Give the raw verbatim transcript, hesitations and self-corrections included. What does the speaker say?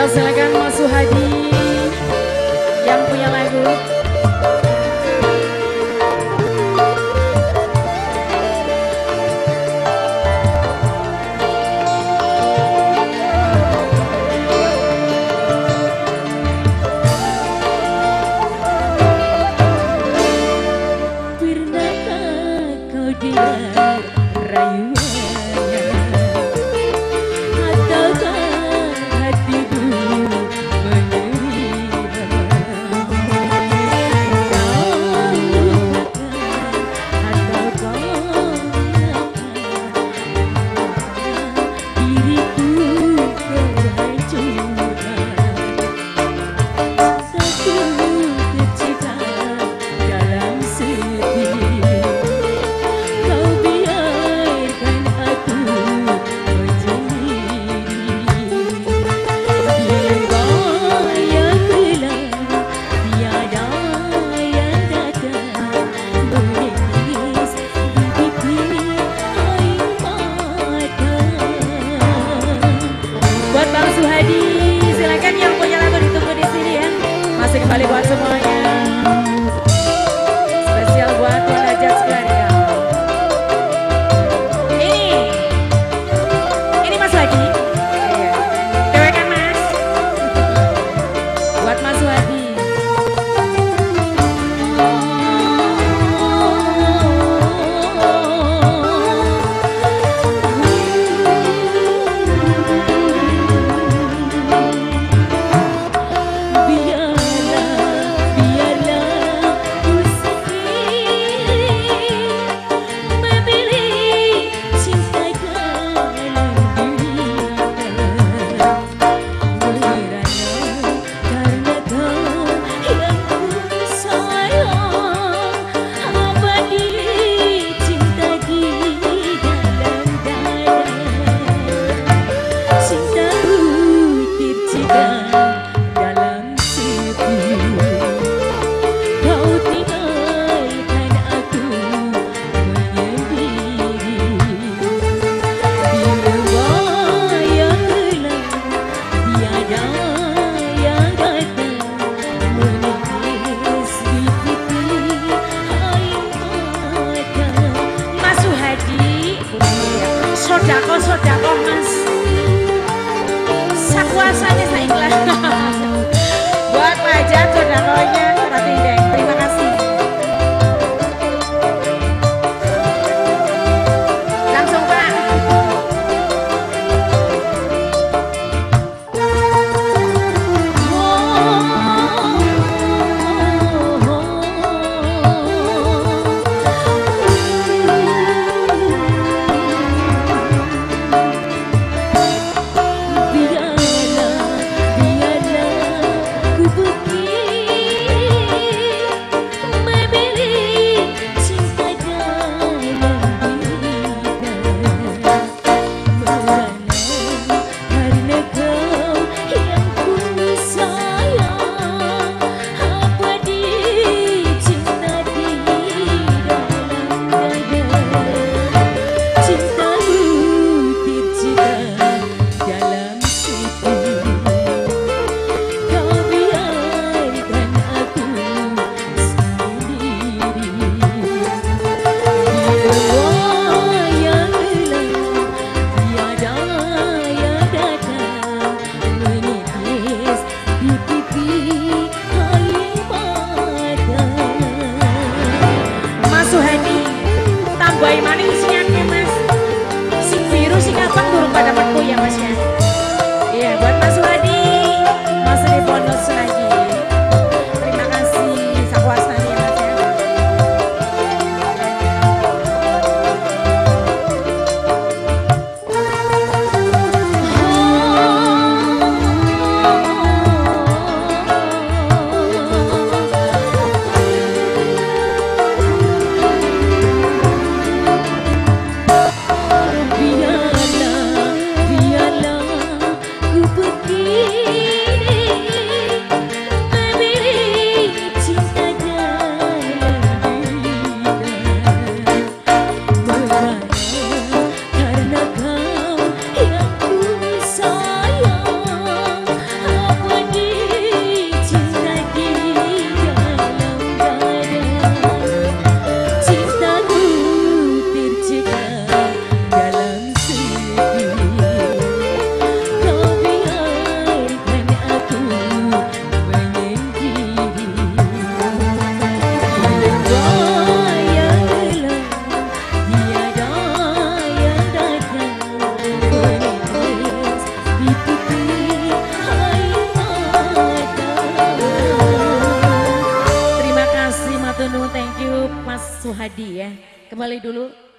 Spesial silakan Mas Suhadi yang punya lagu. Pernahkah kau dengar rayuannya? Ataukah hatimu menerima? Kau lupakan atau kau diriku kau hancurkan. Satu tercipta dalam sepi, kau biarkan aku menjadi bila yang gelap, tiada yang datang menangis di pipi air mata. Buat Bang Suhadi, silakan yang punya lagu ditunggu di sini ya. Masih kembali buat semuanya. Spesial buat Tuan Hajat sekeluarga. Ini, ini Mas Suhadi. Iya. Dewekan Mas. Buat Mas Suhadi. Biarlah, biarlah ku sendiri memilih cinta dalam dunia. Merana karena kau yang ku sayang, abadi cinta di dalam dada. Cintaku tercipta dalam sepi, kau tinggalkan aku menyendiri. Bila yang gelap, tiada yang datang menangis di pipi air mata. Mas Suhadi. Sodako, sodako Mas. Sakuasanya saya ikhlas. Buat Pak Hajat, sodakonya Rati Deng. Terima kasih. Langsung Pak. Biarlah, biarlah ku bukti Hadi ya. Kembali dulu